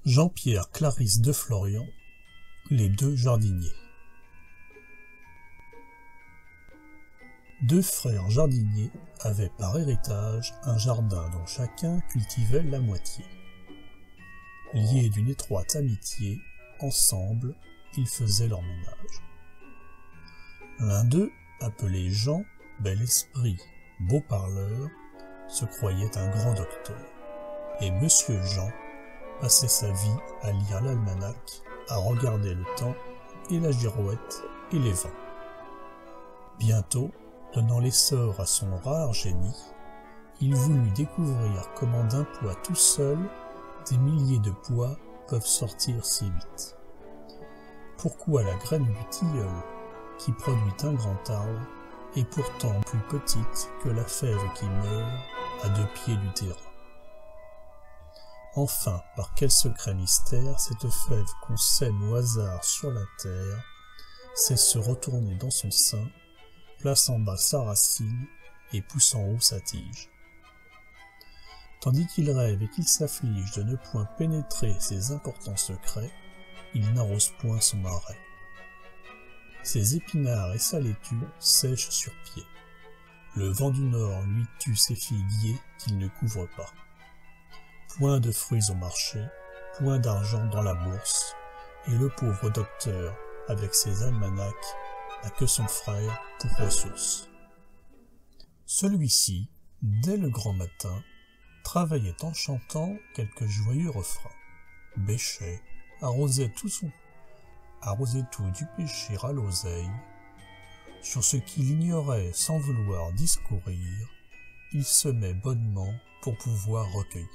Jean-Pierre Clarisse de Florian, les deux jardiniers. Deux frères jardiniers avaient par héritage un jardin dont chacun cultivait la moitié. Liés d'une étroite amitié, ensemble, ils faisaient leur ménage. L'un d'eux, appelé Jean, bel esprit, beau parleur, se croyait un grand docteur, et Monsieur Jean passait sa vie à lire l'almanach, à regarder le temps et la girouette et les vents. Bientôt, donnant l'essor à son rare génie, il voulut découvrir comment d'un pois tout seul, des milliers de pois peuvent sortir si vite. Pourquoi la graine du tilleul, qui produit un grand arbre, est pourtant plus petite que la fève qui meurt à 2 pieds du terrain. Enfin, par quel secret mystère, cette fève qu'on sème au hasard sur la terre sait se retourner dans son sein, place en bas sa racine et pousse en haut sa tige. Tandis qu'il rêve et qu'il s'afflige de ne point pénétrer ces importants secrets, il n'arrose point son marais. Ses épinards et sa laitue sèchent sur pied. Le vent du nord lui tue ses figuiers qu'il ne couvre pas. Point de fruits au marché, point d'argent dans la bourse, et le pauvre docteur, avec ses almanachs, n'a que son frère pour ressource. Celui-ci, dès le grand matin, travaillait en chantant quelques joyeux refrains, bêchait, arrosait tout du péché à l'oseille. Sur ce qu'il ignorait sans vouloir discourir, il semait bonnement pour pouvoir recueillir.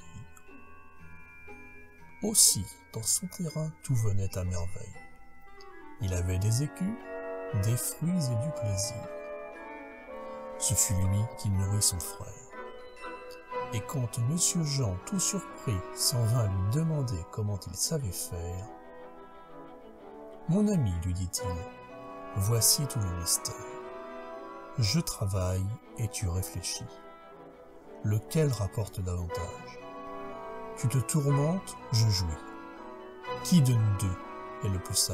Aussi, dans son terrain, tout venait à merveille. Il avait des écus, des fruits et du plaisir. Ce fut lui qui nourrit son frère. Et quand Monsieur Jean, tout surpris, s'en vint lui demander comment il savait faire, « Mon ami, lui dit-il, voici tout le mystère. Je travaille et tu réfléchis. Lequel rapporte davantage? Tu te tourmentes, je jouis. Qui de nous deux est le plus sage ?